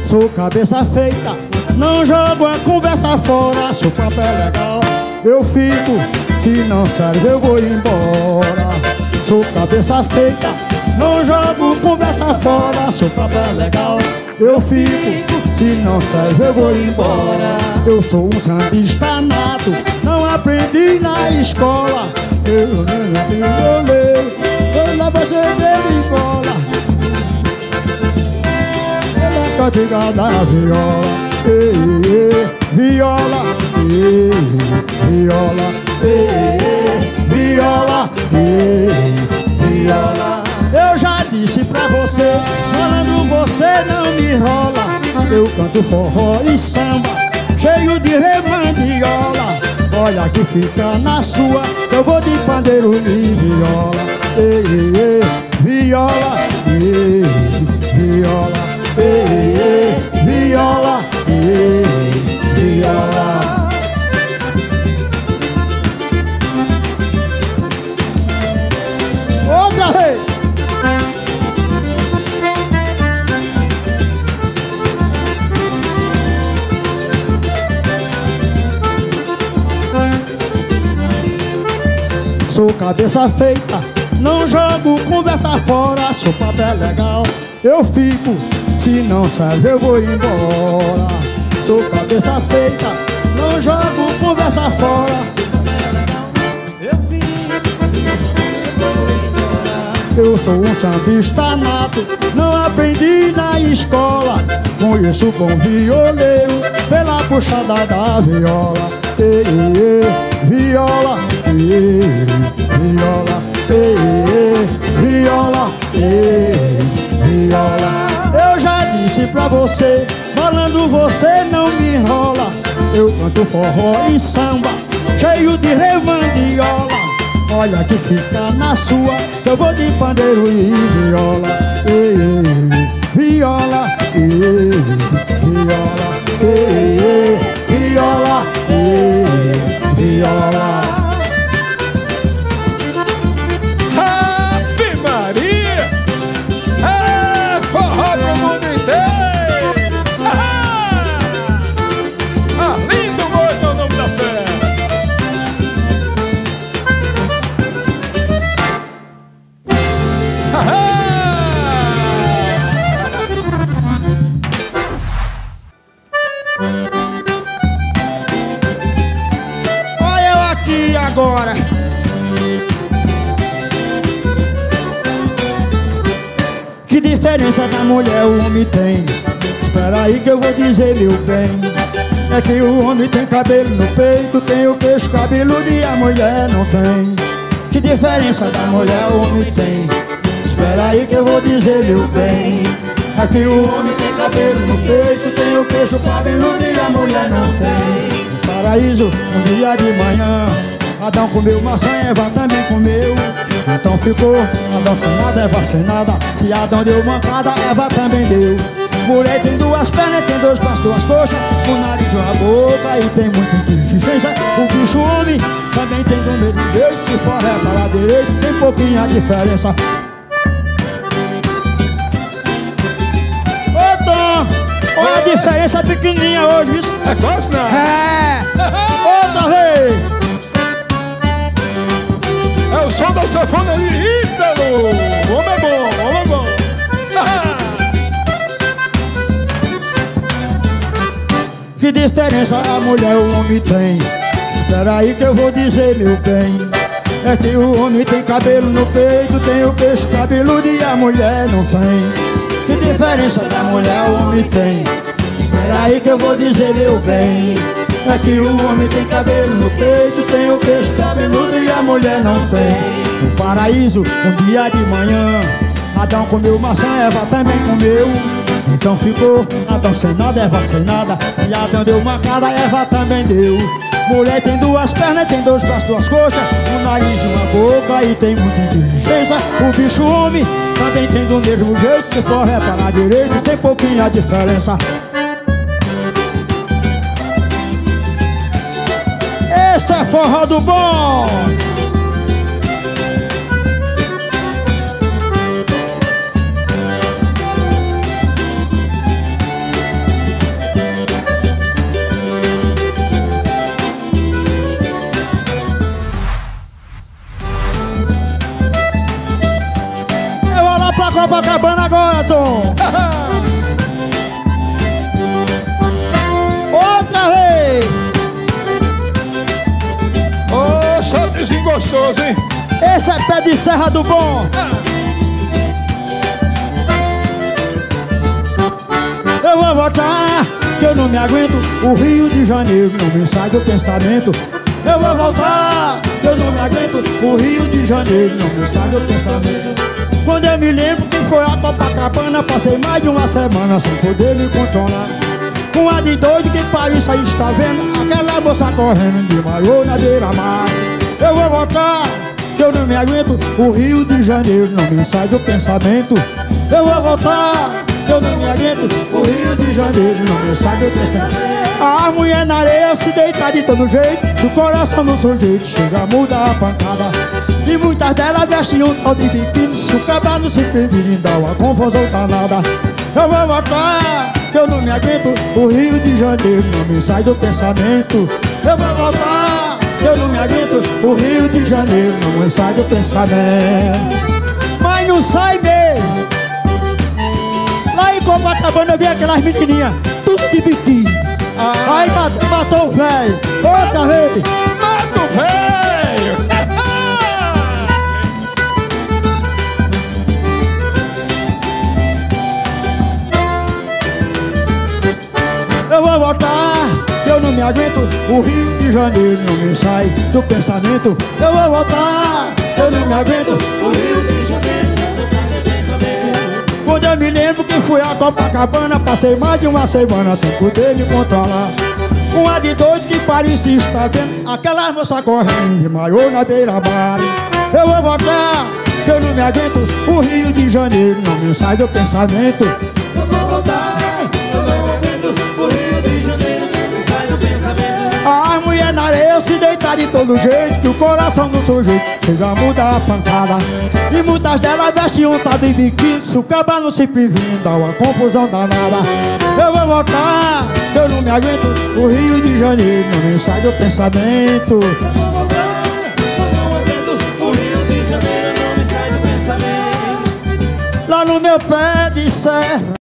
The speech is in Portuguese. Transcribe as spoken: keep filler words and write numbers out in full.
Sou cabeça feita, não jogo a conversa fora. Se o papo é legal, eu fico, se não serve eu vou embora. Sou cabeça feita, não jogo conversa fora. Se o papo é legal, eu fico, se não serve eu vou embora. Eu sou um sambista nato, não aprendi na escola. Eu não aprendi a ler, eu levo cerveja e cola. Ela é cantiga da viola, ei, ei, viola, ei, viola, ei, viola, ei, viola. Eu já disse pra você, falando você não me enrola. Eu canto forró e samba, cheio de remandiola. Olha que fica na sua, eu vou de pandeiro e viola. Ei, ei, ei, viola, ei, viola, ei, ei, viola, ei, viola. Outra vez. Sou cabeça feita, não jogo conversa fora. Se o papo é legal, eu fico, se não serve eu vou embora. Sou cabeça feita, não jogo conversa fora. Se o papo é legal, eu fico, se não serve eu vou embora. Eu sou um sambista nato, não aprendi na escola. Conheço bom violeiro pela puxada da viola. Ei, ei, viola, ei, viola, ei, viola, ei, viola. Eu já disse pra você, falando você não me enrola. Eu canto forró e samba, cheio de remandiola. Olha que fica na sua, que eu vou de pandeiro e viola. Ei, ei, viola, ei, viola, ei, ei, viola, ei, viola. Ave Maria! É forró pro mundo inteiro! Ah! Arlindo Moito é o nome da fé! Olha eu aqui agora. Que diferença da mulher o homem tem? Espera aí que eu vou dizer, meu bem. É que o homem tem cabelo no peito, tem o queixo cabeludo e a mulher não tem. Que diferença da mulher o homem tem? Espera aí que eu vou dizer, meu bem. É que o homem tem cabelo no peito, tem o queixo cabeludo e a mulher não tem. No paraíso, um dia de manhã, Adão comeu maçã, Eva também comeu. Então ficou Adão sem nada, Eva sem nada. Se Adão deu mancada, Eva também deu. Mulher tem duas pernas, tem dois braços, duas coxas, um nariz e uma boca e tem muita inteligência. O bicho homem também tem do mesmo jeito. Se for para a direita, tem pouquinha diferença. Ô Tom, olha a diferença pequenininha hoje, isso. É gosto, não? É, outra vez. É o som da sanfona de Ítalo! Homem é bom, homem é bom! Que diferença a mulher o homem tem? Espera aí que eu vou dizer, meu bem. É que o homem tem cabelo no peito, tem o queixo cabeludo e a mulher não tem. Que diferença da mulher o homem tem? Espera aí que eu vou dizer, meu bem. É que o homem tem cabelo no peito, tem o queixo cabeludo e a mulher não tem. No paraíso, um dia de manhã, Adão comeu maçã, Eva também comeu. Então ficou Adão sem nada, Eva sem nada. E Adão deu mancada, Eva também deu. Mulher tem duas pernas, tem dois braços, duas coxas, um nariz e uma boca e tem muita inteligência. O bicho homem também tem do mesmo jeito. Se for reparar direito, tem pouquinha diferença. Esse é forró do bom! Copacabana agora, Tom. Outra vez. Ô, shotzinho gostoso, hein? Esse é pé de serra do bom. Eu vou voltar, que eu não me aguento. O Rio de Janeiro não me sai do pensamento. Eu vou voltar, que eu não me aguento. O Rio de Janeiro não me sai do pensamento. Quando eu me lembro que foi a Copacabana, passei mais de uma semana sem poder me controlar. Com a de doido que Paris aí está vendo, aquela moça correndo de maiô na beira-mar. Eu vou voltar, que eu não me aguento. O Rio de Janeiro não me sai do pensamento. Eu vou voltar, que eu não me aguento. O Rio de Janeiro não me sai do pensamento. A mulher na areia se deita de todo jeito, do coração do sujeito chega a mudar a pancada. E muitas delas vestem um tal de biquíni, se o cabelo se previne dá uma confusão danada. Eu vou voltar, que eu não me aguento. O Rio de Janeiro não me sai do pensamento. Eu vou voltar, que eu não me aguento. O Rio de Janeiro não me sai do pensamento. Mas não sai mesmo. Lá em Copacabana eu vi aquelas menininhas, tudo de biquíni. Ah. Aí matou, matou o velho. Outra vez. Mata o velho. Eu vou voltar, que eu não me aguento. O Rio de Janeiro não me sai do pensamento. Eu vou voltar, que eu não me aguento. O Rio de Janeiro não me sai do pensamento. Quando eu me lembro que fui a Copacabana, passei mais de uma semana sem poder me controlar. Com a de dois que parecia estar vendo, aquela moça correndo de maiô na beira-mar. Eu vou voltar, que eu não me aguento. O Rio de Janeiro não me sai do pensamento. Eu vou voltar, eu não me aguento. O Rio de Janeiro não me sai do pensamento. A mulher na areia se deita de todo jeito, que o coração do sujeito chega a mudar a pancada. E muitas delas vestem um tal de biquíni, se o cabelo se previne dá uma confusão danada. Eu vou voltar, que eu não me aguento. O Rio de Janeiro não me sai do pensamento. Eu vou voltar, eu não aguento. O Rio de Janeiro não me sai do pensamento. Lá no meu pé de serra